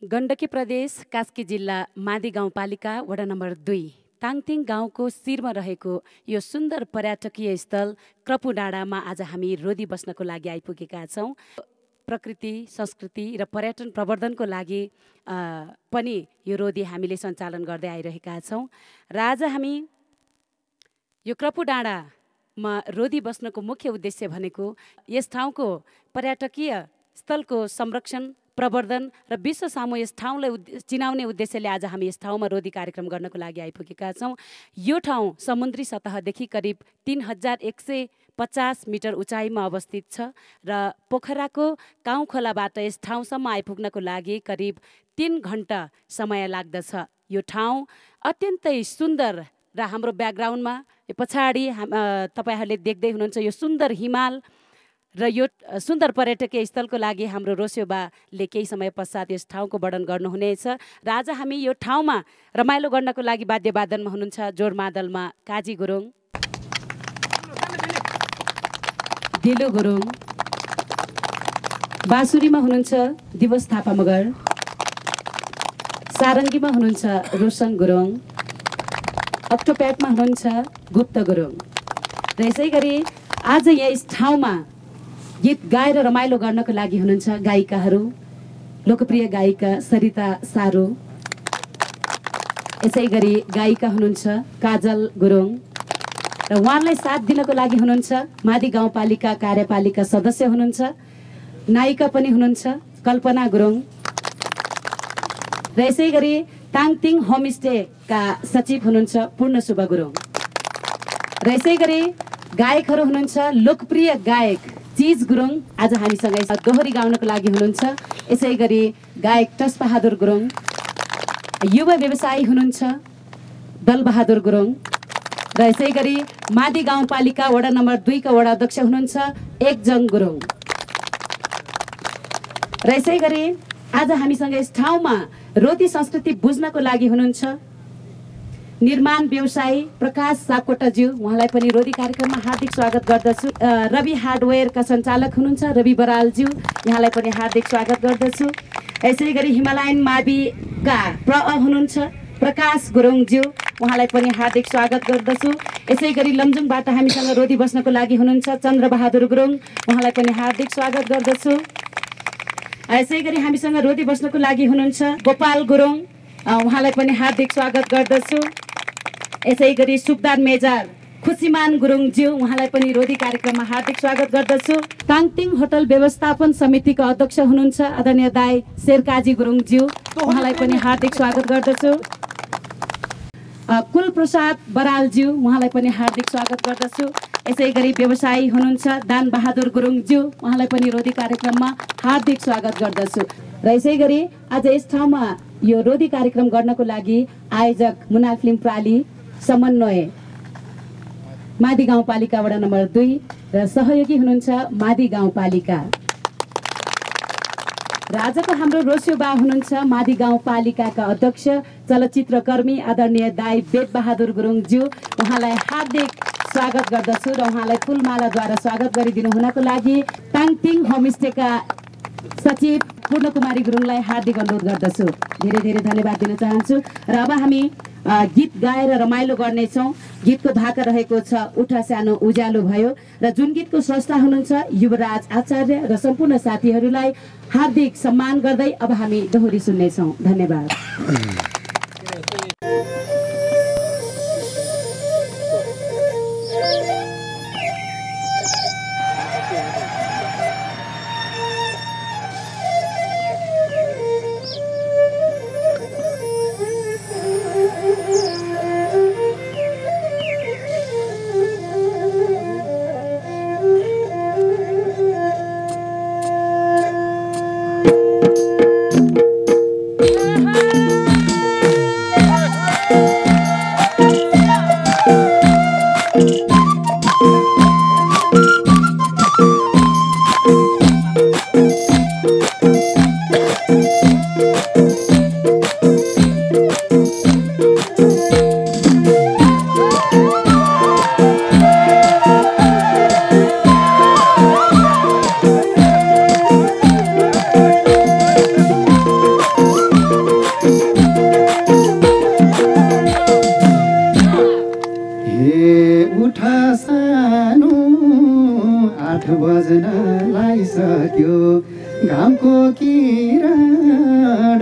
गण्डकी प्रदेश कास्की जिल्ला मादी गाउँपालिका वडा नम्बर 2 ताङतिङ गाउँको शिरमा रहेको यो सुन्दर पर्यटकीय स्थल क्रपु डाँडामा आज हामी रोदी बस्नको लागि आइपुगेका छौँ। प्रकृति, संस्कृति र पर्यटन प्रवर्धनको लागि पनि यो रोदी हामीले सञ्चालन गर्दै आइरहेका छौँ। र आज हामी यो क्रपु डाँडामा रोदी बस्नको मुख्य उद्देश्य भनेको यस ठाउँको पर्यटकीय स्थलको संरक्षण, प्रवर्धन र विश्व सामु यस ठाउँलाई चिनाउने उद्देश्यले आज हामी यस ठाउँमा रोदी कार्यक्रम गर्नको लागि आइपुगेका छौँ। यो ठाउँ समुद्री सतहदेखि करिब 3150 मिटर उचाइमा अवस्थित छ र पोखराको काउँ खोलाबाट यस ठाउँसम्म आइपुग्नको लागि करिब 3 घण्टा समय लाग्दछ। यो ठाउँ अत्यन्तै सुन्दर र हाम्रो ब्याकग्राउन्डमा यो पछाडि तपाईहरूले देख्दै हुनुहुन्छ यो सुन्दर हिमाल र यो सुन्दर पर्यटकीय स्थलको लागि हाम्रो रोस्योबाले केही समय पश्चात यस ठाउँको वर्णन गर्नुहुनेछ। र आज हामी यो ठाउँमा रमाइलो गर्नको लागि वाद्यवादनमा हुनुहुन्छ जोरमादलमा काजी गुरुङ, दिलु गुरुङ, बाँसुरीमा हुनुहुन्छ दिवस थापा मगर, सारङ्गीमा हुनुहुन्छ रोशन गुरुङ, अक्टोप्याडमा हुनुहुन्छ गुप्त गुरुङ। र यसै गरी आज यस ठाउँमा गीत गाएर रमाइलो गर्नको लागि हुनुहुन्छ गायिकाहरू, लोकप्रिय गायिका सरिता सारू, यसै गरी गायिका हुनुहुन्छ काजल गुरुङ र उहाँलाई साथ दिनको लागि हुनुहुन्छ मादी गाउँपालिका कार्यपालिका सदस्य हुनुहुन्छ, नायिका पनि हुनुहुन्छ कल्पना गुरुङ र यसै गरी ताङतिङ होमस्टेका सचिव हुनुहुन्छ पूर्णशुभ गुरुङ र यसै गरी गायकहरू हुनुहुन्छ लोकप्रिय गायक चिज गुरुङ आज हामीसँगै दोहोरी गाउनको लागि हुनुहुन्छ, यसै गरी गायक टसबहादुर गुरुङ, युवा व्यवसायी हुनुहुन्छ दलबहादुर गुरुङ र यसै गरी मादी गाउँपालिका वडा नम्बर 2 का वडा अध्यक्ष हुनुहुन्छ एकजङ गुरुङ र यसै गरी आज हामीसँग यस ठाउँमा रोदी संस्कृति बुझ्नको लागि हुनुहुन्छ निर्माण व्यवसायी प्रकाश सापकोटाज्यू, उहाँलाई पनि रोदी कार्यक्रममा हार्दिक स्वागत गर्दछु। रवि हार्डवेयरका सञ्चालक हुनुहुन्छ रवि बरालज्यू, यहाँलाई पनि हार्दिक स्वागत गर्दछु। यसै गरी हिमालयन माविका हुनुहुन्छ प्रकाश गुरुङज्यू, उहाँलाई पनि हार्दिक स्वागत गर्दछु। यसै गरी लमजुङबाट हामीसँग रोदी बस्नको लागि हुनुहुन्छ चन्द्रबहादुर गुरुङ, उहाँलाई पनि हार्दिक स्वागत गर्दछु। यसै गरी हामीसँग रोदी बस्नको लागि हुनुहुन्छ गोपाल गुरुङ, उहाँलाई पनि हार्दिक स्वागत गर्दछु। यसै गरी सुबदार मेजर खुसीमान गुरुङज्यू, उहाँलाई पनि रोदी कार्यक्रममा हार्दिक स्वागत गर्दछु। ताङतिङ होटल व्यवस्थापन समितिका अध्यक्ष हुनुहुन्छ आदरणीय दाई शेरकाजी गुरुङज्यू, उहाँलाई पनि हार्दिक स्वागत गर्दछु। कुलप्रसाद बरालज्यू, उहाँलाई पनि हार्दिक स्वागत गर्दछु। यसै गरी व्यवसायी हुनुहुन्छ दान बहादुर गुरुङज्यू, उहाँलाई पनि रोदी कार्यक्रममा हार्दिक स्वागत गर्दछु। र यसै गरी आज यस ठाउँमा यो रोदी कार्यक्रम गर्नको लागि आयोजक मुना फिल्म प्राली, समन्वय मादी गाउँपालिका वडा नम्बर 2 र सहयोगी हुनुहुन्छ मादी गाउँपालिका र आजको हाम्रो रोस्योबा हुनुहुन्छ मादी गाउँपालिकाका अध्यक्ष चलचित्रकर्मी आदरणीय दाई बेदबहादुर गुरुङज्यू, उहाँलाई हार्दिक स्वागत गर्दछु र उहाँलाई फुलमालाद्वारा स्वागत गरिदिनु हुनको लागि ताङतिङ होमस्टेका सचिव पूर्णकुमारी गुरुङलाई हार्दिक अनुरोध गर्दछु। धेरै धेरै धन्यवाद दिन चाहन्छु। र अब हामी गीत गाएर रमाइलो गर्नेछौँ। गीतको भाका रहेको छ उठा सानो उज्यालो भयो र जुन गीतको स्रष्टा हुनुहुन्छ युवराज आचार्य र सम्पूर्ण साथीहरूलाई हार्दिक सम्मान गर्दै अब हामी दोहोरी सुन्नेछौँ। धन्यवाद।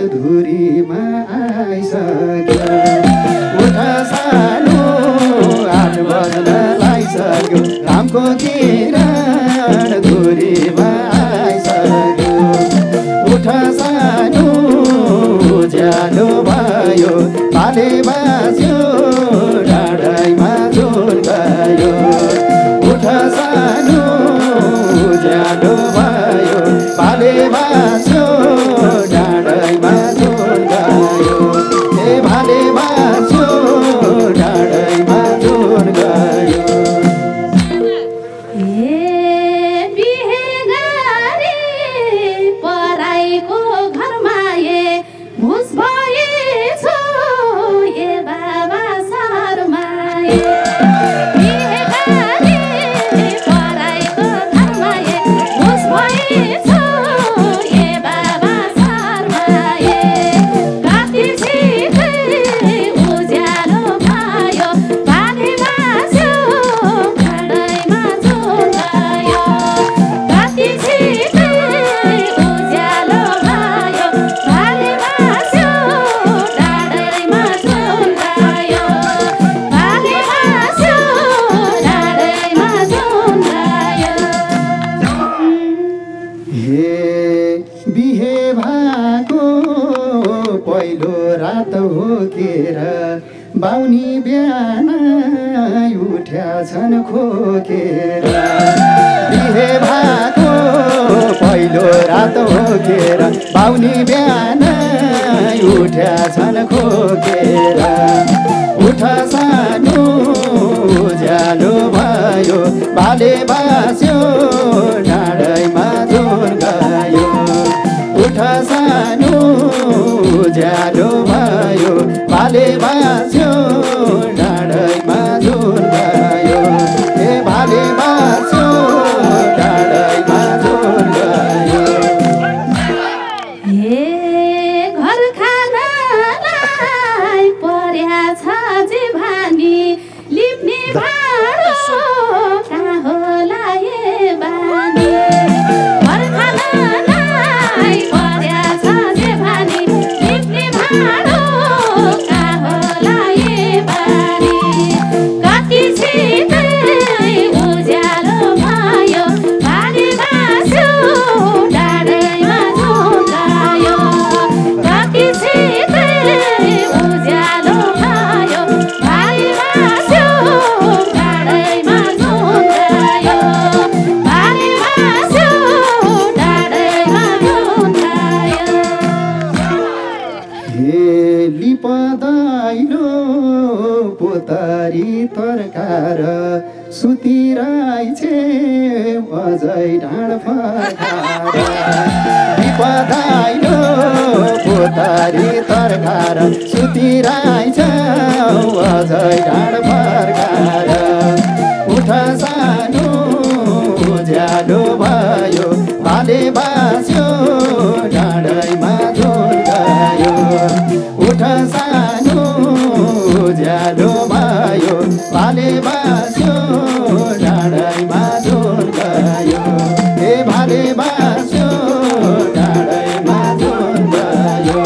धुरीमा आइसक्यो उठ सानो 8 बज्न लागिसक्यो घामको किरण धुरीमा आइसक्यो उठ सानो उज्यालो भयो भाले बाज्यो डाँडैमा जुन गयो उठ सानो उज्यालो भयो भाले बाज्यो डाँडैमा जुन गयो ए भाले बाज्यो डाँडैमा जुन गयो बाउनी बिहान उठ्या छन् खोकेर बिहे भएको पहिलो रात होकेर बाउनी बिहान उठ्या छन् खोकेर उठ सानो उज्यालो भयो भाले बास्यो डाँडैमा जुन गयो उठ सानो उज्यालो भयो भाले बास्यो डाँडैमा जुन गयो ए भाले बास्यो डाँडैमा जुन गयो ए घर खानालाई पर्या छ जे भानी लिप्ने भाँडो कहाँ होला ए बानी घर खानालाई पर्या छ जे भानी लिप्ने भाँडो तरकार सुतिरहेछे अझै ढाड फर्काएर विपदाइलो पोतारी तरकार सुतिरहेछ अझै ढाड फर्काएर उठ सानो उज्यालो भयो भाले बास्यो डाँडैमा जुन गयो उठ सानो उज्यालो भयो भाले बास्यो डाँडैमा जुन गयो ए भाले बास्यो डाँडैमा जुन गयो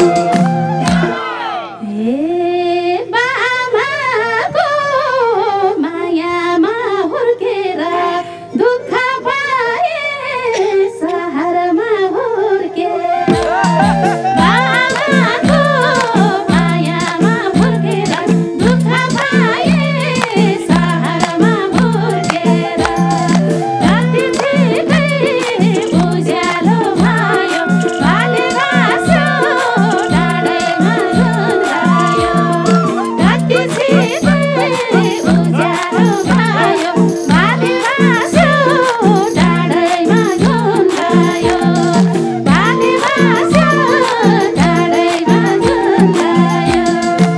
ए बाबाको मायामा हुर्केर दुःख पाए सहरमा हुर्केर बाबाको मायामा हुर्केर दुःख पाए सहरमा हुर्केर राति छिटै उज्यालो भयो भाले बास्यो डाँडैमा जुन गयो राति छिटै उज्यालो भयो भाले बास्यो डाँडैमा जुन गयो भाले बास्यो डाँडैमा जुन गयो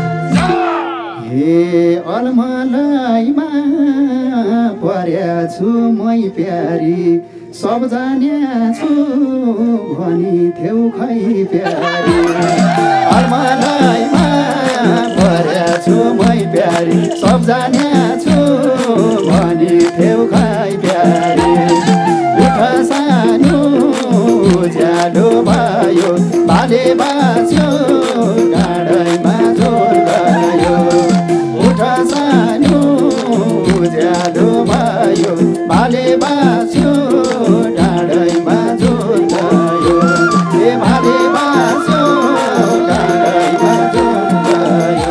हे अलमलैमा पर्या छु मै प्यारी सब जान्या छु भनी थेउ खै प्यारी अलमलैमा पर्या छु मै प्यारी सब जान्या छु भनी थेउ खै प्यारी उठ सानो उज्यालो भयो भाले बाँच्यो डाँडैमा जोर गयो उठ सानो उज्यालो भयो भाले बाँच्यो डाँडैमा जोर गयो ए भाले बाँच्यो डाँडैमा जोर गयो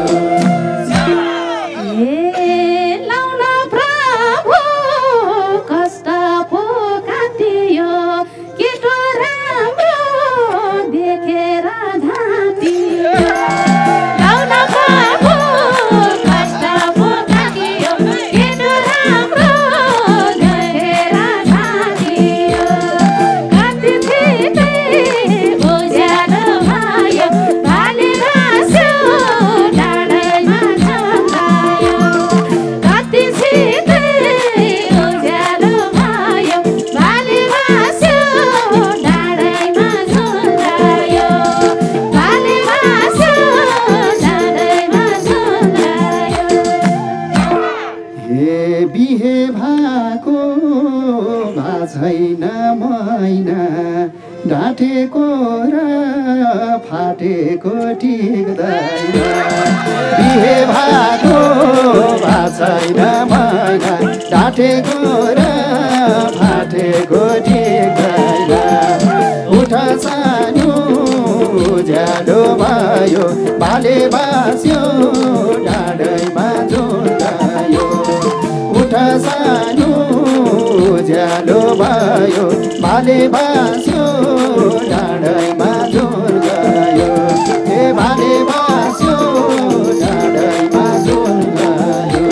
लाउन प्रभु कष्ट पो काटियो केटो राम्रो देखेर झाँटियो लाउन प्रभु कष्ट पो काटियो केटो राम्रो देखेर झाँटियो कति छिटै उज्यालो भयो भाले बाँच्यो डाँडैमा झन्डायो कति छिटै उज्यालो भयो भाले बाँच्यो डाँडैमा झन्डायो भाले बाँच्यो डाँडैमा झन्डायो हे बिहे भएको छैन मैना ढाँटेको र फाटेको टिक्दैन बिहे भएको छैन मैना ढाँटेको र फाटेको टिक्दैन उठ सानो उज्यालो भयो भाले बाँच्यो डाँडैमा जोर गयो उठ सानो उज्यालो भयो भाले बाँच्यो डाँडैमा जोर गयो ए भाले बाँच्यो डाँडैमा जोर गयो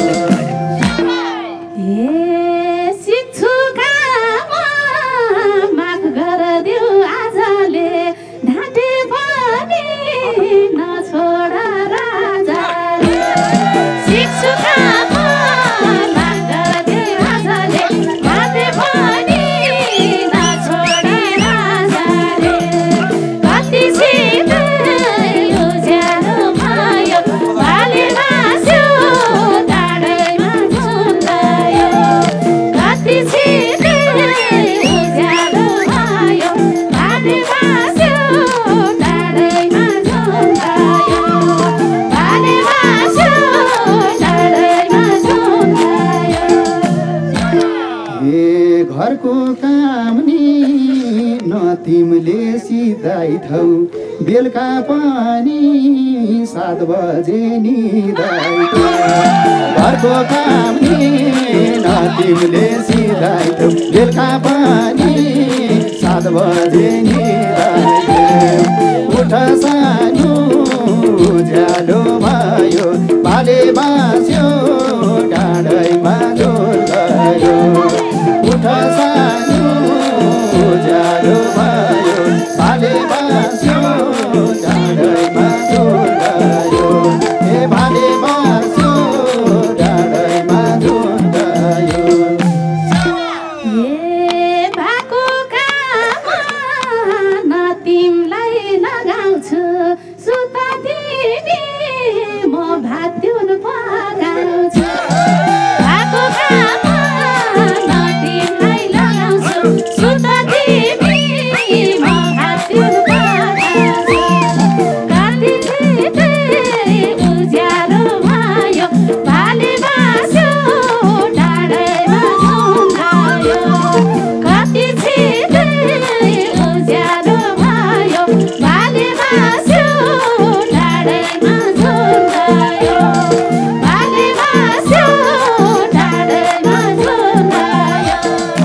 शिक्षुकामा माफ गरिदेऊ आजले ढाँटे पनि नछोड राजाले शिक्षुकामा माफ गरिदेऊ आजले ढाँटे पनि नछोड राजाले कति छिटै उज्यालो भयो भाले बाँच्यो डाँडैमा झुन्डायो कति छिटै उज्यालो भयो भाले बाँच्यो डाँडैमा झुन्डायो भाले बाँच्यो डाँडैमा झुन्डायो ए घरको काम नि न तिमीले सिधाइथौ बेलुका पनि 7 बजे निदाइथौ घरको काम नि न तिमीले सिधाइथौ बेलुका पनि 7 बजे निदाइथौ उठ सानो उज्यालो भयो भाले बाँच्यो डाँडैमा जोर गयो उठ सानो उज्यालो भयो भाले बाँच्यो डाँडैमा जोर गयो ए भाले बाँच्यो डाँडैमा जोर गयो भएको काममा न तिमीलाई लगाउँछु सुत तिमी म भात दिउन पकाउँछु भएको काममा न तिमीलाई लगाउँछु सुत तिमी म भात दिउन पकाउँछु कति छिटै उज्यालो भयो भाले बाँच्यो डाँडैमा झुन्डायो कति छिटै उज्यालो भयो भाले बाँच्यो डाँडैमा झुन्डायो भाले बाँच्यो डाँडैमा झुन्डायो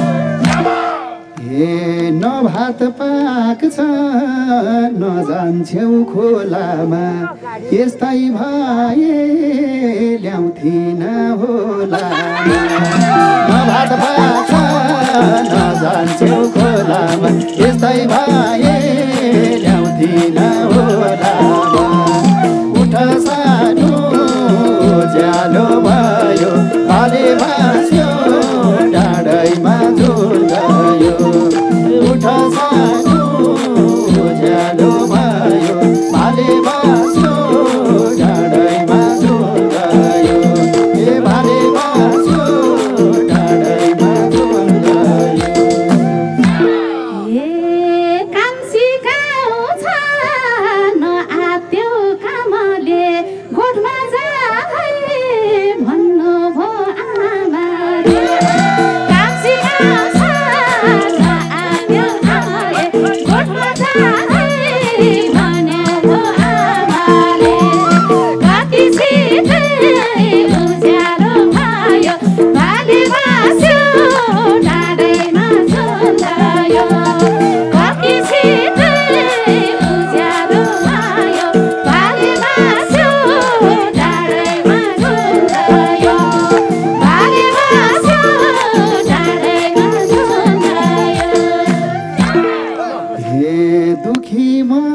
हे न भात पाक्छ न जान्छौ खोलामा यस्तै भए ल्याउँथिन होला न भात पाक्छ न जान्छौ खोलामा यस्तै भए ल्याउँथिन होला उठ सानो उज्यालो भयो भाले बाँच्यो डाँडैमा जोर गयो उठ सानो उज्यालो भयो भाले बाँच्यो डाँडैमा जोर गयो ए भाले बाँच्यो डाँडैमा जोर गयो काम सिकाउँछ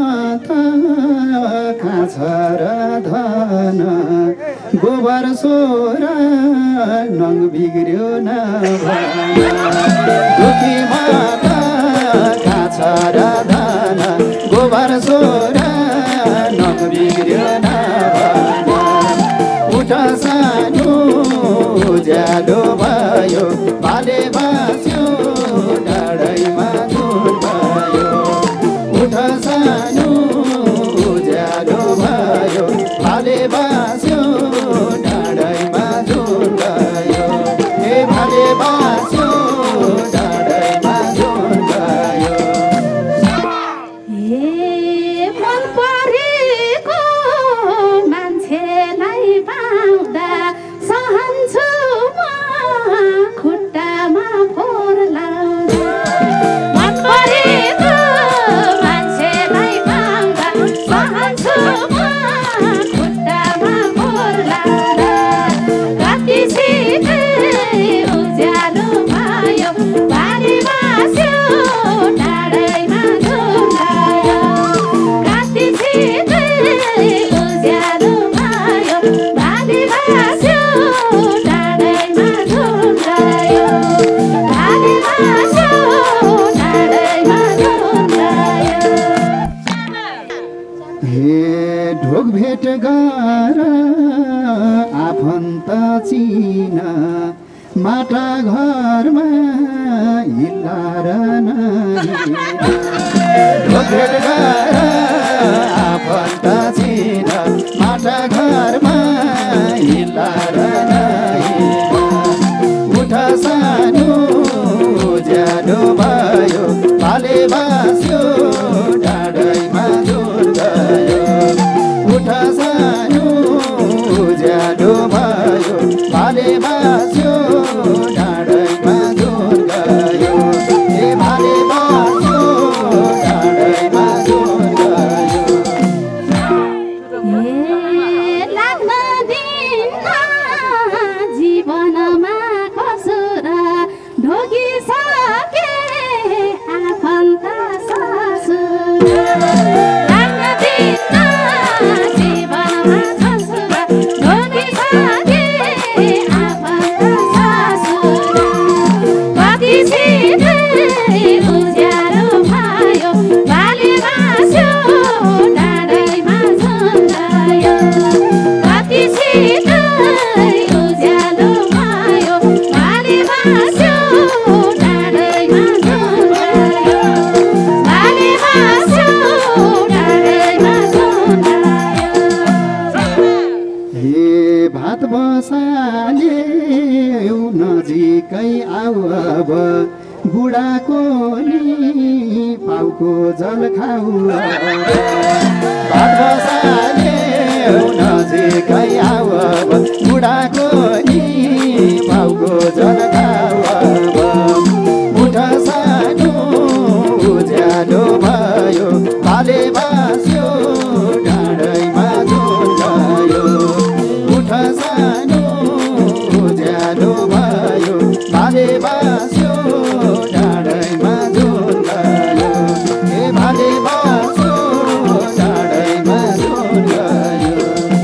माता कहाँ छ र धन गोबर सोरा नङ बिग्रियो न दुखी माता कहाँ छ र धन गोबर सोरा नङ बिग्रियो न उठ सानो उज्यालो भयो भाले बाँच्यो डाँडैमा धुन भयो उठ सानो उज्यालो भयो भाले बाँच्यो डाँडैमा धुन भयो ए भाले बाँच्यो डाँडैमा धुन भयो ए मन परेको मान्छेलाई पाउँदा सहन्छु म खुट्टामा फोहोर लाउँदा मन परेको मान्छेलाई पाउँदा सहन्छु म खुट्टामा फोहोर लाउँदा कति छिटै उज्यालो भयो बारी बाँच्यो डाँडैमा धुन भयो कति छिटै उज्यालो भयो बारी बाँच्यो डाँडैमा धुन भयो बारी बाँच्यो डाँडैमा धुन भयो हे ढोक भेट गर आफन्त चिन माटा घरमा हिल्लार ढोक भेट गर आफन्त चिन माटा घरमा हिल्लार उठ सानो उज्यालो भयो भाले बाँच्यो डाँडैमा धुन गयो उठ सानो उज्यालो भयो भाले बाँच्यो डाँडैमा धुन गयो ए भाले बाँच्यो डाँडैमा धुन गयो ए लाग्न दिन्न जीवनमा कसुर ढोगिसके आफन्त ससुर लाग्न दिन्न जीवनमा कसुर ढोगिसके आफन्त ससुर कति छिटै उज्यालो भयो बाली बाँच्यो डाँडैमा धुन गयो कति छिटै उज्यालो भयो बाली बाँच्यो डाँडैमा धुन गयो बाली बाँच्यो डाँडैमा धुन गयो हे भात बसाले नजिकै आऊ अब बुढाको नि पाउको जल खाऊ भात बसाले नजिकै आऊ अब बुढाको नि पाउको जल खाऊ उठ सानो उज्यालो भयो भाले बाँच्यो डाँडैमा धुन गयो उठ सानो उज्यालो भयो भाले बाँच्यो डाँडैमा धुन गयो ए भाले बाँच्यो डाँडैमा धुन गयो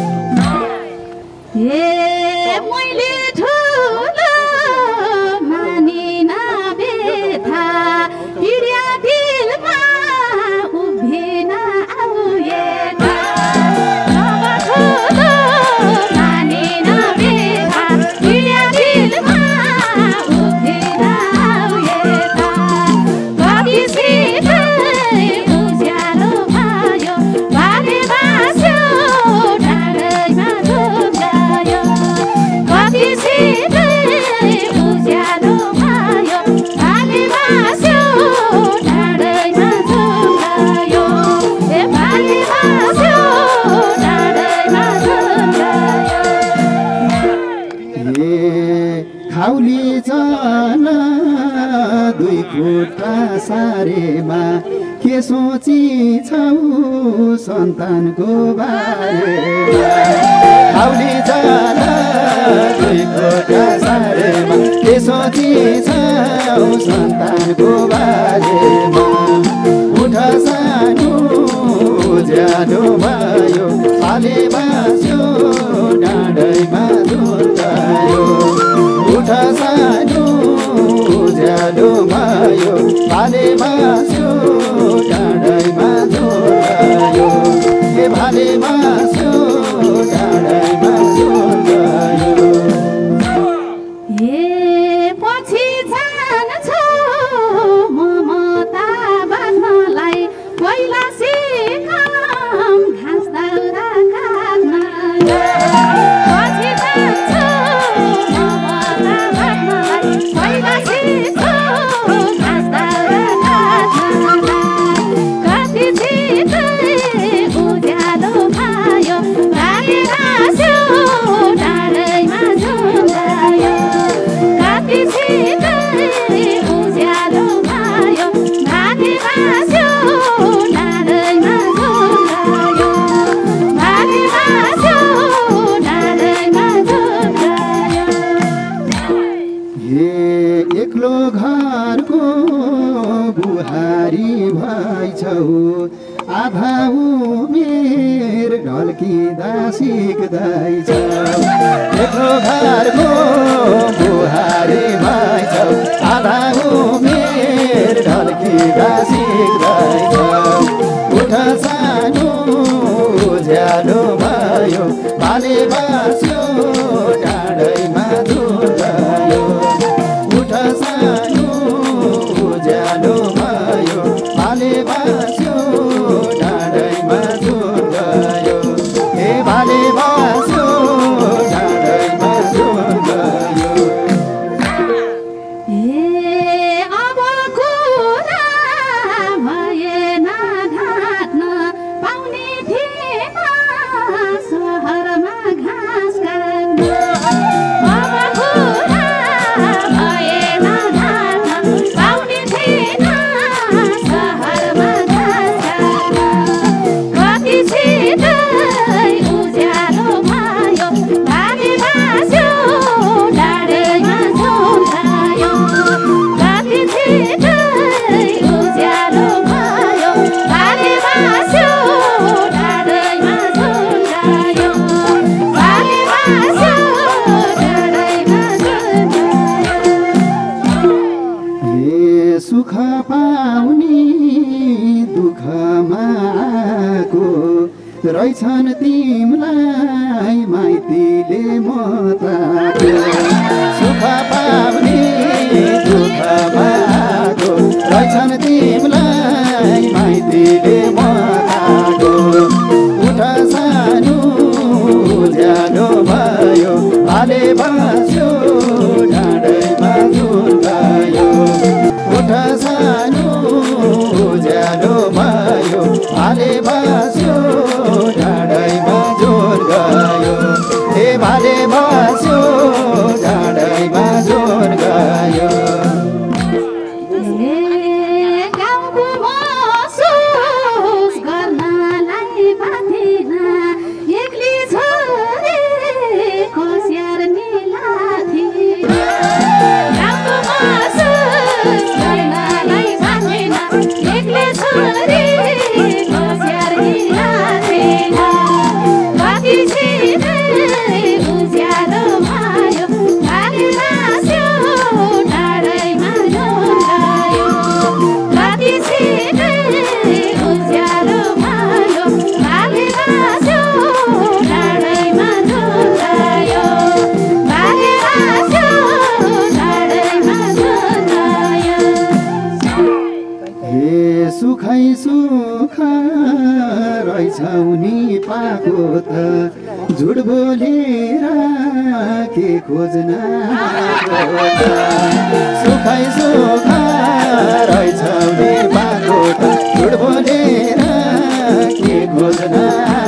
ए मैले ठुलो मानिन बेथा पिडिया दिलमा उभिन आऊ यता अब ठुलो मानिन बेथा पिडिया दिलमा उभिन आऊ यता कति छिटै उज्यालो भयो बाली बाँच्यो डाँडैमा धुन गयो कति छिटै उज्यालो भयो बाली बाँच्यो डाँडैमा धुन गयो ए बाली बाँच्यो डाँडैमा धुन गयो हे खाउली चल दुई खुट्टा सारेमा के सोचिछौ सन्तानको बारेमा खाउली चल दुई खुट्टा सारेमा के सोचिछौ सन्तानको बारेमा उठ सानो उज्यालो भयो भाले बाँच्यो डाँडैमा झुल्कायो उठ सानो उज्यालो भयो भाले बाँच्यो डाँडैमा झुल्कायो ए भाले बाँच्यो डाँडैमा झुल्कायो पछि जान्छौ ममता बाँध्नलाई पहिला सिकाम घाँस दाउरा काट्नलाई पछि जान्छौ ममता बाँध्नलाई पहिला सिकाऊ घाँस दाउरा काट्नलाई कति छिटै उज्यालो भयो भाले बाँच्यो डाँडैमा झुल्कायो कति छिटै उज्यालो भयो भाले बाँच्यो डाँडैमा झुल्कायो भाले बाँच्यो डाँडैमा झुल्कायो हे एक्लो घरको बुहारी भइछौ आधा उमेर ढल्किँदा सिक्दैछ एक्लो घरको बुहारी भइछौ आधा उमेर ढल्किँदा सिक्दैछ उठ सानो उज्यालो भयो भाले बाँच्यो डाँडैमा झुल्कायो उठ सानो उज्यालो भयो भाले बाँच्यो डाँडैमा झुल्कायो ए भाले बाँच्यो डाँडैमा झुल्कायो अब कुरा भएन ढाँट्न पाउने थिएन सहरमा घाँस काट्न अब कुरा भएन ढाँट्न पाउने थिएन सहरमा घाँस काट्न कति छिटै उज्यालो भयो भाले बाँच्यो डाँडैमा झुल्कायो कति छिटै उज्यालो भयो भाले बाँच्यो डाँडैमा झुल्कायो भाले बाँच्यो डाँडैमा झुल्कायो हे सुख पाउने दुःखमा आएको रहेछन् तिमीलाई माइतीले मताको सुख पाउने दुःखमा आएको रहेछन् तिमीलाई माइतीले मताको उठ सानो उज्यालो भयो भाले बाँच्यो डाँडैमा झुल्कायो उठ सानो उज्यालो भयो भाले बाँच्यो डाँडैमा झुल्कायो ए भाले बाँच्यो डाँडैमा झुल्कायो गाउँको महसुस गर्नलाई पाथिन एक्ली छोरी कोस्यार निलाथी गाउँको महसुस गर्नलाई पाथिन एक्ली छोरी कोस्यार निलाथी कति छिटै उज्यालो भयो भाले बाँच्यो डाँडैमा झुल्कायो कति छिटै उज्यालो भयो भाले बाँच्यो डाँडैमा झुल्कायो भाले बाँच्यो डाँडैमा झुल्कायो हे सुखै सुख रहेछौ नि पाएको त झुट बोलेर के खोज्न सुखै सुख रहेछौ नि पाएको त झुट बोलेर के खोज्न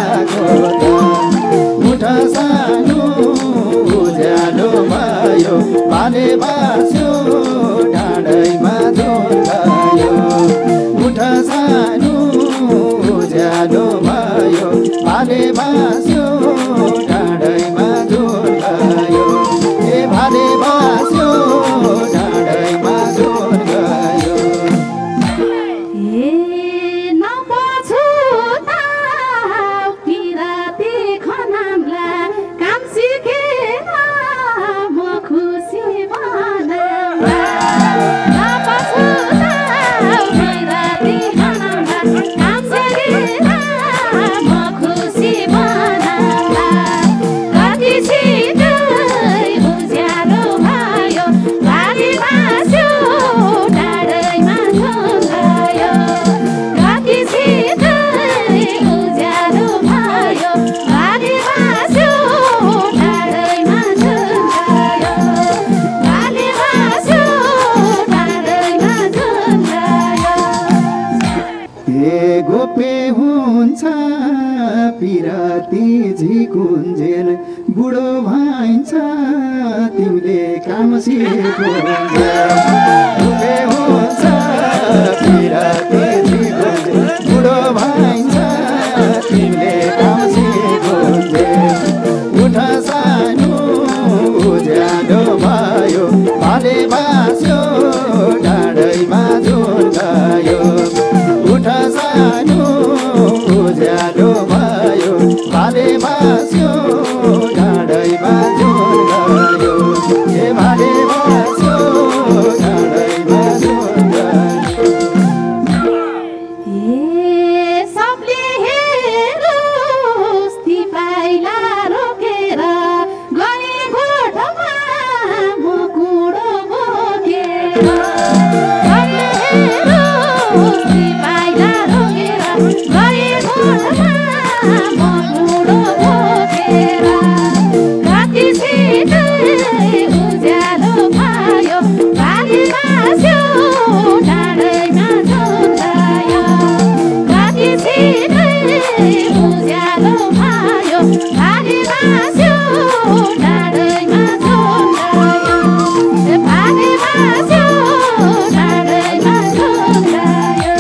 उठ सानो उज्यालो भयो भाले बाँच्यो डाँडैमा झुल्कायो उठ सानो उज्यालो भयो भाले बाँच्यो डाँडैमा झुल्कायो ए भाले बाँच्यो डाँडैमा झुल्कायो नपछु त पिराती झिकुन्जेल बुढो भइन्छ तिमीले काम सिकुन्जेल दुखे हुन्छ पिराती झिकुन्जेल बुढो भइन्छ तिमीले काम सिकुन्जेल उठ सानो उज्यालो भयो भाले बास्यो डाँडैमा झुन्डायो उठ सानो उज्यालो भयो भाले बास्यो डाँडैमा झुन्डायो ए भाले बास्यो डाँडैमा झुन्डायो सबले हेरोस् ती पाइला रोकेर गए गोठमा म कुडो बोकेर सबले हेरोस् ती पाइला रोकेर गए गोठमा म कुडो बोकेर कति छिटै उज्यालो भयो भाले बास्यो डाँडैमा झुन्डायो कति छिटै उज्यालो भयो भाले बास्यो डाँडैमा झुन्डायो भाले बास्यो डाँडैमा झुन्डायो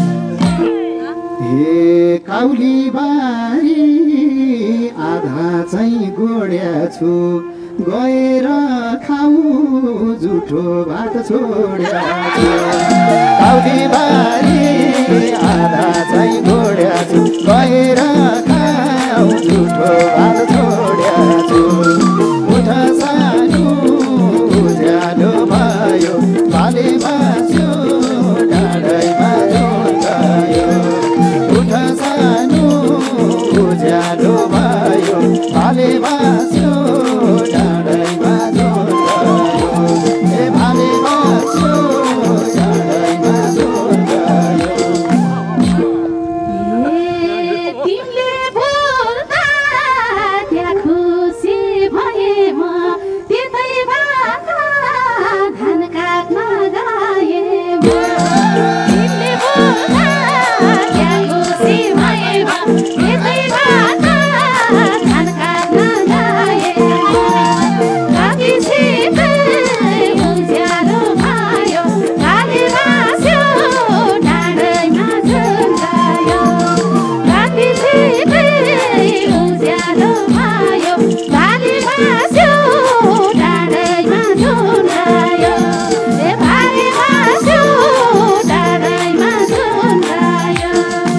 हे काउली बारी आधा चाहिँ गोड्या छु गएर खाऊ जुठो भात छोड्या छु काउली बारी आधा चाहिँ गोड्या छु गएर खाऊ जुठो भात छोड्या छु उठ सानो उज्यालो भयो भाले बास्यो डाँडैमा झुन्डायो उठ सानो उज्यालो भयो भाले बास्यो डाँडैमा झुन्डायो ए भाले बास्यो डाँडैमा झुन्डायो तिमीले बोल्दा त्यहाँ खुसी भए म त्यतै बाटा धान काट्न गए म तिमीले बोल्दा त्यहाँ खुसी भए म त्यतै बाटा धान काट्न गए म कति छिटै उज्यालो भयो भाले बास्यो डाँडैमा झुन्डायो कति छिटै उज्यालो भयो भाले बास्यो डाँडैमा झुन्डायो ए भाले बास्यो डाँडैमा झुन्डायो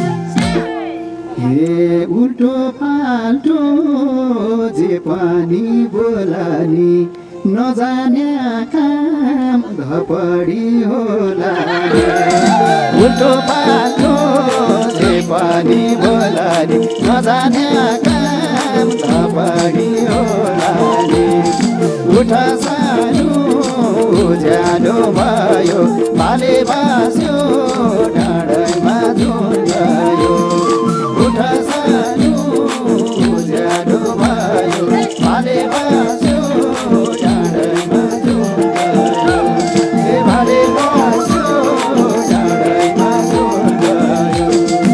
हे उल्टो फाल्टो जे पनि बोलानी नजान्या काम धपडी होला उल्टो फाल्टो जे पनि बोलानी नजान्या काम धपडी होला उठ सानो उज्यालो भयो भाले बास्यो डाँडैमा झुन्डायो उठ सानो उज्यालो भयो भाले बास्यो डाँडैमा झुन्डायो ए भाले बास्यो डाँडैमा झुन्डायो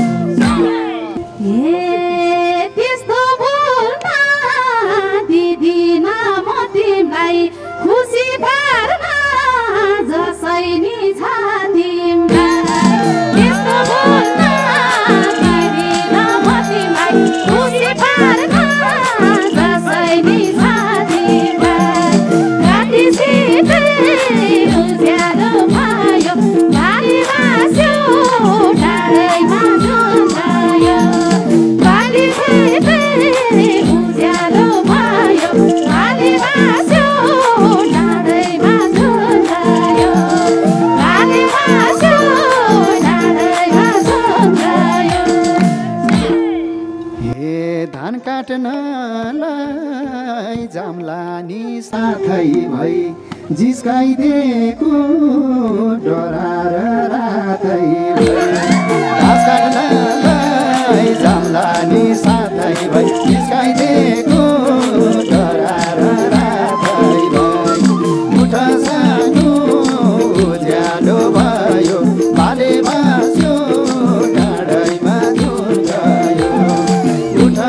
त्यस्तो बोल्दा दिदिन म तिमीलाई खुसी पार्न जसै नि छ तिमीलाई त्यस्तो बोल्दा दिदिन म तिमीलाई खुसी पार्न जसै नि छ तिमीलाई कति छिटै उज्यालो भयो भाले बास्यो डाँडैमा झुन्डायो भाले छिटै उज्यालो भयो भाले बास्यो डाँडैमा झुन्डायो भाले बास्यो डाँडैमा झुन्डायो हे धान काट्नलाई जाम्लानी साथै भई जिस्काइदिएको डरार रातै घाँस काट्नलाई जाम्लानी साथै भई जिस्काइदिएको डरार रातै उठ सानो उज्यालो भयो भाले बास्यो डाँडैमा झुन्डायो उठ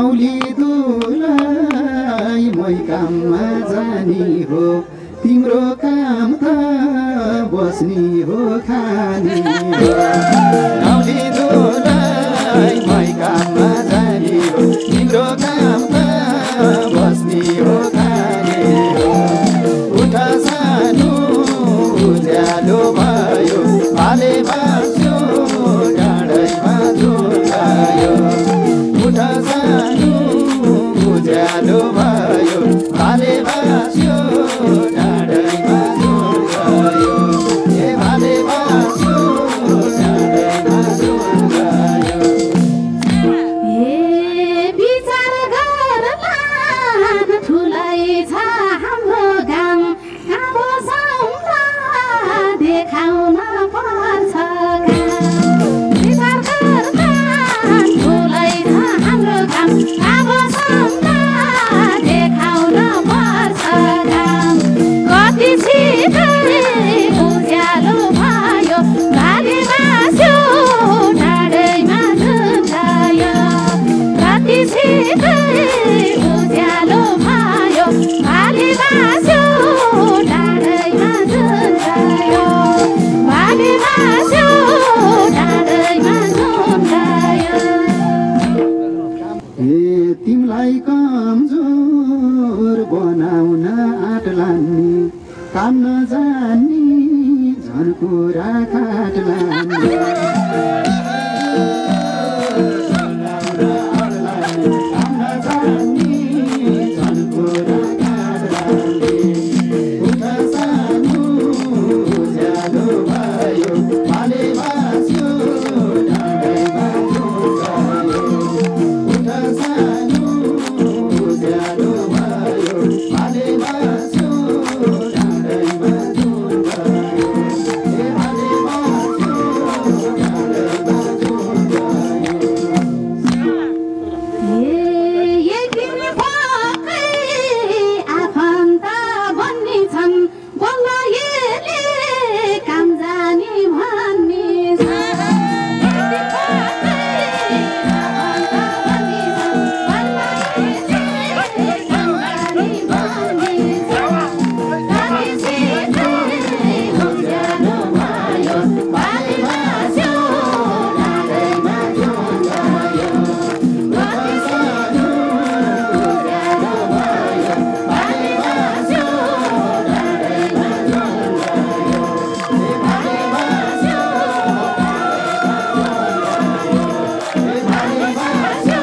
गाउँली दुलाई मै काममा जानी हो तिम्रो काम त बस्नी हो खानी हो गाउँली दुलाई मै काममा जानी हो तिम्रो काम त बस्नी हो खानी हो उठ सानो उज्यालो भयो भाले बाँच्यो डाँडैमा झुल्कायो उठ सानो उज्यालो भयो भाले बाँच्यो डाँडैमा झुल्कायो ए भाले बाँच्यो डाँडैमा झुल्कायो ए विचार गर्ला ठुलै छ हाम्रो गाउँ कहाँ बसौँ त देखाउन पर्छ विचार गर्ला ठुलै छ हाम्रो गाउँ कहाँ बसौँ त देखाउन पर्छ कति छिटै उज्यालो भयो भाले बाँच्यो डाँडैमा झुल्कायो कति छिटै उज्यालो भयो भाले बाँच्यो डाँडैमा झुल्कायो भाले बाँच्यो डाँडैमा झुल्कायो ए तिमीलाई कमजोर बनाउन आँटलान्नी काम नजान्नी झन् कुरा काटलान्नी काम नजान्नी झन् कुरा काटलान्नी उठ सानो उज्यालो भयो भाले बाँच्यो डाँडैमा झुल्कायो उठ सानो उज्यालो भयो भाले बाँच्यो डाँडैमा झुल्कायो ए भाले बाँच्यो डाँडैमा झुल्कायो एक दिन पक्कै आफन्त भन्ने छन् बल्ल यसले काम जाने भन्ने छ एक दिन पक्कै आफन्त भन्ने छन् बल्ल यसले काम जाने भन्ने छ कति छिटै उज्यालो भयो भाले बाँच्यो डाँडैमा झुल्कायो कति सानो उज्यालो भयो भाले बाँच्यो डाँडैमा झुल्कायो ए भाले बाँच्यो ए भाले बाँच्यो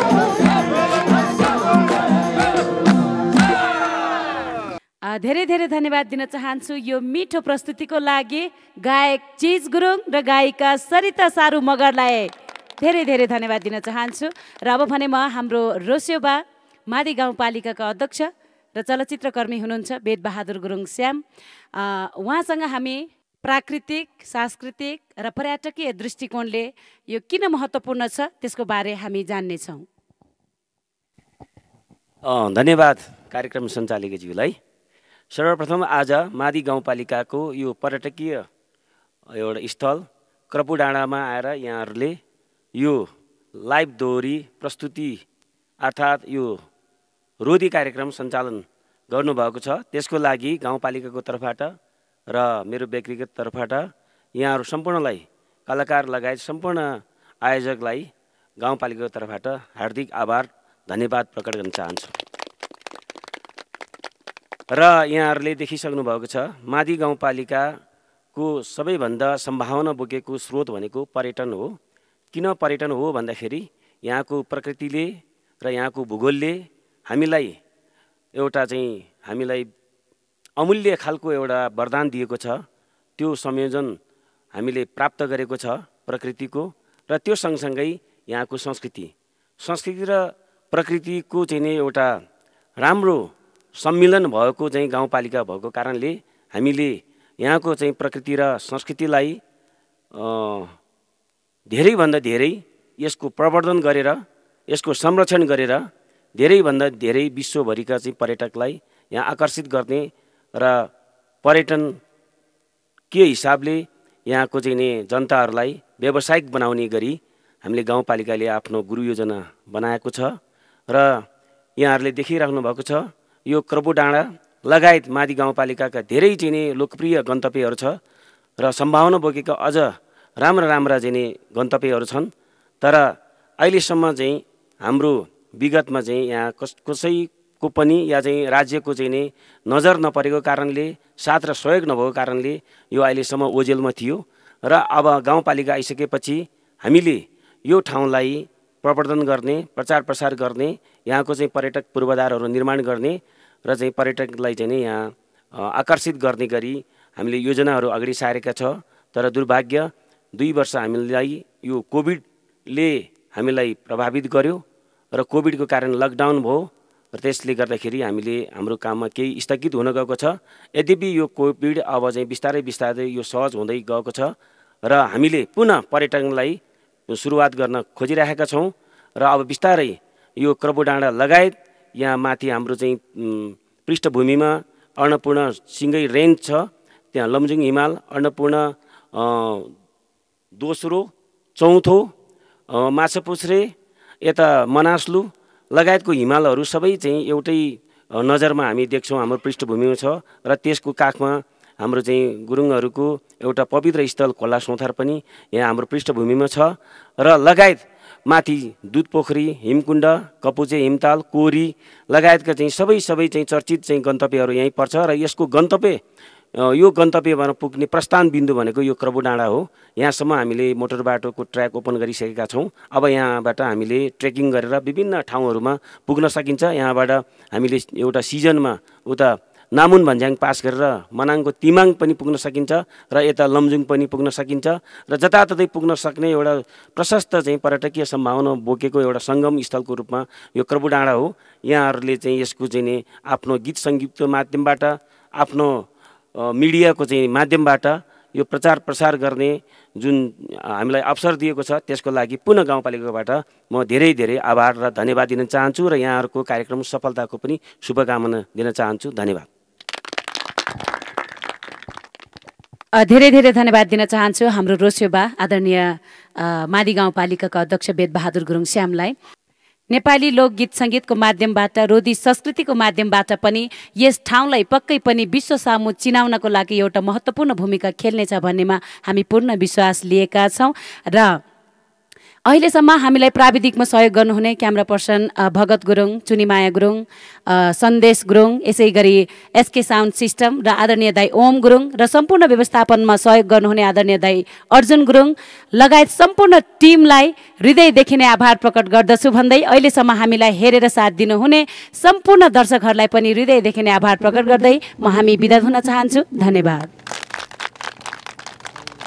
धेरै धेरै धन्यवाद दिन चाहन्छु यो मिठो प्रस्तुतिको लागि गायक चिज गुरुङ र गायिका सरिता सारू मगरलाई धेरै धेरै धन्यवाद दिन चाहन्छु र अब भने म हाम्रो रोस्योबा मादी गाउँपालिकाका अध्यक्ष र चलचित्रकर्मी हुनुहुन्छ वेदबहादुर गुरुङ श्याम उहाँसँग हामी प्राकृतिक सांस्कृतिक र पर्यटकीय दृष्टिकोणले यो किन महत्त्वपूर्ण छ त्यसको बारे हामी जान्नेछौँ। धन्यवाद कार्यक्रम सञ्चालकज्यूलाई। सर्वप्रथम आज मादी गाउँपालिकाको यो पर्यटकीय एउटा स्थल क्रपु डाँडामा आएर यहाँहरूले यो लाइभ दोहोरी प्रस्तुति अर्थात् यो रोदी कार्यक्रम सञ्चालन गर्नुभएको छ। त्यसको लागि गाउँपालिकाको तर्फबाट र मेरो व्यक्तिगत तर्फबाट यहाँहरू सम्पूर्णलाई कलाकार लगायत सम्पूर्ण आयोजकलाई गाउँपालिकाको तर्फबाट हार्दिक आभार धन्यवाद प्रकट गर्न चाहन्छु। र यहाँहरूले देखिसक्नु भएको छ मादी गाउँपालिकाको सबैभन्दा सम्भावना बोकेको स्रोत भनेको पर्यटन हो। किन पर्यटन हो भन्दाखेरि यहाँको प्रकृतिले र यहाँको भूगोलले हामीलाई अमूल्य खालको एउटा वरदान दिएको छ। त्यो संयोजन हामीले प्राप्त गरेको छ प्रकृतिको र त्यो सँगसँगै यहाँको संस्कृति र प्रकृतिको चाहिँ नि एउटा राम्रो सम्मिलन भएको चाहिँ गाउँपालिका भएको कारणले हामीले यहाँको चाहिँ प्रकृति र संस्कृतिलाई धेरैभन्दा धेरै यसको प्रवर्धन गरेर यसको संरक्षण गरेर धेरैभन्दा धेरै विश्वभरिका चाहिँ पर्यटकलाई यहाँ आकर्षित गर्ने र पर्यटन के हिसाबले यहाँको चाहिँ नि जनताहरूलाई व्यावसायिक बनाउने गरी हामीले गाउँपालिकाले आफ्नो गुरु योजना बनाएको छ र यहाँहरूले देखिराख्नु भएको छ यो क्रपु डाँडा लगायत मादी गाउँपालिकाका धेरै चाहिँ नि लोकप्रिय गन्तव्यहरू छ र सम्भावना बोकेका अझ राम्रा चाहिँ नि गन्तव्यहरू छन्। तर अहिलेसम्म चाहिँ हाम्रो विगतमा चाहिँ यहाँ कसैको पनि या चाहिँ राज्यको चाहिँ नि नजर नपरेको कारणले साथ र सहयोग नभएको कारणले यो अहिलेसम्म ओझेलमा थियो र अब गाउँपालिका आइसकेपछि हामीले यो ठाउँलाई प्रवर्धन गर्ने, प्रचार प्रसार गर्ने, यहाँको चाहिँ पर्यटक पूर्वाधारहरू निर्माण गर्ने र चाहिँ पर्यटकलाई चाहिँ नि यहाँ आकर्षित गर्ने गरी हामीले योजनाहरू अगाडि सारेका छ। तर दुर्भाग्य 2 वर्ष हामीलाई यो कोभिडले हामीलाई प्रभावित गर्यो र कोभिडको कारण लकडाउन भयो र त्यसले गर्दाखेरि हामीले हाम्रो काममा केही स्थगित हुन गएको छ। यद्यपि यो कोभिड अब चाहिँ बिस्तारै यो सहज हुँदै गएको छ र हामीले पुनः पर्यटनलाई सुरुवात गर्न खोजिरहेका छौँ र अब बिस्तारै यो क्रपु डाँडा लगायत यहाँ माथि हाम्रो चाहिँ पृष्ठभूमिमा अन्नपूर्ण सिँगै रेन्ज छ, त्यहाँ लमजुङ हिमाल, अन्नपूर्ण दोस्रो, चौथो, माछापुच्छ्रे, यता मनासलु लगायतको हिमालहरू सबै चाहिँ एउटै नजरमा हामी देख्छौँ, हाम्रो पृष्ठभूमिमा छ र त्यसको काखमा हाम्रो चाहिँ गुरुङहरूको एउटा पवित्र स्थल खोला सौथार पनि यहाँ हाम्रो पृष्ठभूमिमा छ र लगायत माथि दुधपोखरी, हिमकुण्ड, कपुचे हिमताल, कोरी लगायतका चाहिँ सबै चाहिँ चर्चित चाहिँ गन्तव्यहरू यहीँ पर्छ र यसको यो गन्तव्यमा पुग्ने प्रस्थान बिन्दु भनेको यो क्रपु डाँडा हो। यहाँसम्म हामीले मोटर बाटोको ट्र्याक ओपन गरिसकेका छौँ। अब यहाँबाट हामीले ट्रेकिङ गरेर विभिन्न ठाउँहरूमा पुग्न सकिन्छ। यहाँबाट हामीले एउटा सिजनमा उता नामुन भन्ज्याङ पास गरेर मनाङको तिमाङ पनि पुग्न सकिन्छ र यता लमजुङ पनि पुग्न सकिन्छ र जताततै पुग्न सक्ने एउटा प्रशस्त चाहिँ पर्यटकीय सम्भावना बोकेको एउटा सङ्गम स्थलको रूपमा यो क्रपु डाँडा हो। यहाँहरूले चाहिँ यसको चाहिँ नि आफ्नो गीत सङ्गीतको माध्यमबाट, आफ्नो मिडियाको चाहिँ माध्यमबाट यो प्रचार प्रसार गर्ने जुन हामीलाई अवसर दिएको छ त्यसको लागि पुनः गाउँपालिकाबाट म धेरै आभार र धन्यवाद दिन चाहन्छु र यहाँहरूको कार्यक्रम सफलताको पनि शुभकामना दिन चाहन्छु। धन्यवाद। धेरै धन्यवाद दिन चाहन्छु हाम्रो रोस्योबा आदरणीय मादी गाउँपालिकाका अध्यक्ष वेदबहादुर गुरुङ श्यामलाई। नेपाली लोकगीत सङ्गीतको माध्यमबाट, रोदी संस्कृतिको माध्यमबाट पनि यस ठाउँलाई पक्कै पनि विश्व सामु चिनाउनको लागि एउटा महत्त्वपूर्ण भूमिका खेल्नेछ भन्नेमा हामी पूर्ण विश्वास लिएका छौँ र अहिलेसम्म हामीलाई प्राविधिकमा सहयोग गर्नुहुने क्यामेरा पर्सन भगत गुरुङ, चुनिमाया गुरुङ, सन्देश गुरुङ, यसै गरी एसके साउन्ड सिस्टम र आदरणीय दाई ओम गुरुङ र सम्पूर्ण व्यवस्थापनमा सहयोग गर्नुहुने आदरणीय दाई अर्जुन गुरुङ लगायत सम्पूर्ण टिमलाई हृदयदेखि नै आभार प्रकट गर्दछु भन्दै अहिलेसम्म हामीलाई हेरेर साथ दिनुहुने सम्पूर्ण दर्शकहरूलाई पनि हृदयदेखि नै आभार प्रकट गर्दै हामी बिदा हुन चाहन्छु। धन्यवाद।